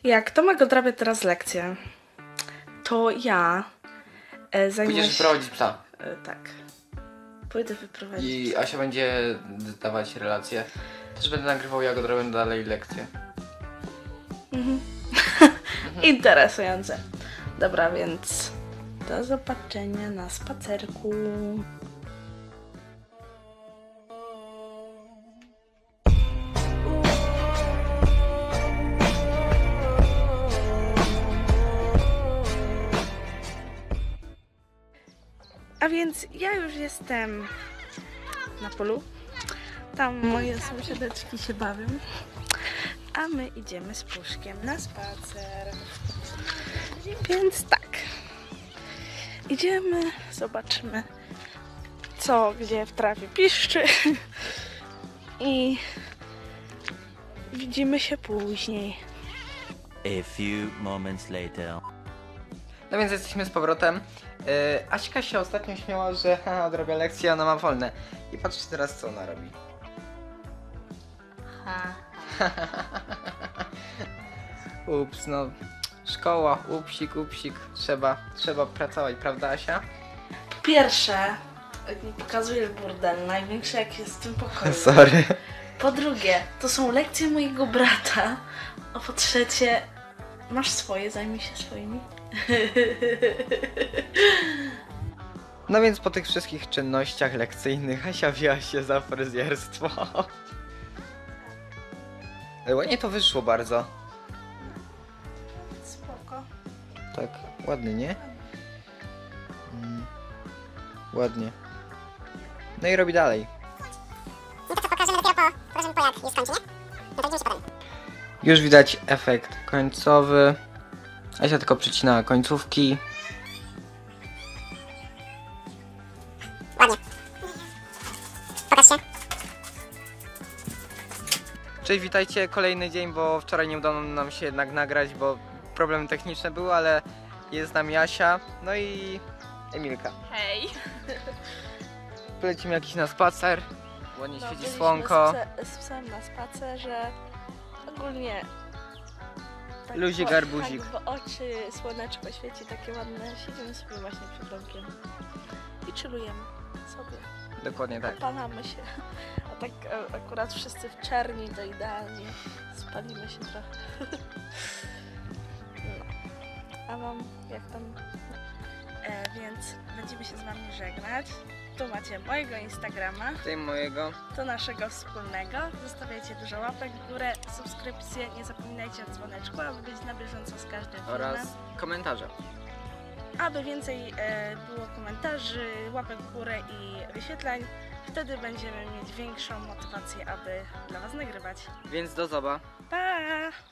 Jak Tomek odrabia teraz lekcję, to ja zajmuję Pójdziesz się... wyprowadzić psa. Tak. Pójdę wyprowadzić. I Asia będzie dawać relacje. Też będę nagrywał, jak odrobię dalej lekcje. Interesujące. Dobra, więc do zobaczenia na spacerku. A więc ja już jestem na polu. Tam moje sąsiadeczki się bawią. A my idziemy z Puszkiem na spacer. Więc tak. Idziemy, zobaczymy co gdzie w trawie piszczy. I widzimy się później. A few moments later. No więc jesteśmy z powrotem. Aśka się ostatnio śmiała, że odrabia lekcje, ona ma wolne. I patrzcie teraz, co ona robi. Ups, no. Szkoła, upsik. Trzeba pracować, prawda, Asia? Po pierwsze, nie pokazujesz burdel, największy jak jest w tym pokoju. Sorry. Po drugie, to są lekcje mojego brata. A po trzecie, masz swoje, zajmij się swoimi. No więc po tych wszystkich czynnościach lekcyjnych Asia wzięła się za fryzjerstwo. Ładnie to wyszło bardzo. Spoko. Tak, ładnie, nie? Ładnie. No i robi dalej. No to co, pokażemy dopiero po jak już skończy, nie? No to idziemy się potem. Już widać efekt końcowy. Asia tylko przycina końcówki. Ładnie. Pokaż się. Cześć, witajcie, kolejny dzień, bo wczoraj nie udało nam się jednak nagrać, bo problemy techniczne były, ale jest z nami Asia, no i Emilka. Hej. Polecimy jakiś na spacer, ładnie świeci byliśmy słonko. z psem na spacerze. Ogólnie tak Luzik, tak arbuzik. w oczy słoneczko świeci takie ładne. Siedzimy sobie właśnie przed domkiem i chillujemy sobie. Dokładnie tak. Opalamy się. A tak akurat wszyscy w czerni to idealnie. Spalimy się trochę. No. A mam jak tam... więc będziemy się z wami żegnać. Tu macie mojego Instagrama, Tutaj mojego. to naszego wspólnego. Zostawiajcie dużo łapek w górę, subskrypcje, nie zapominajcie o dzwoneczku, aby być na bieżąco z każdym filmem. Oraz komentarze. Aby więcej było komentarzy, łapek w górę i wyświetleń, wtedy będziemy mieć większą motywację, aby dla was nagrywać. Więc do zoba. Pa!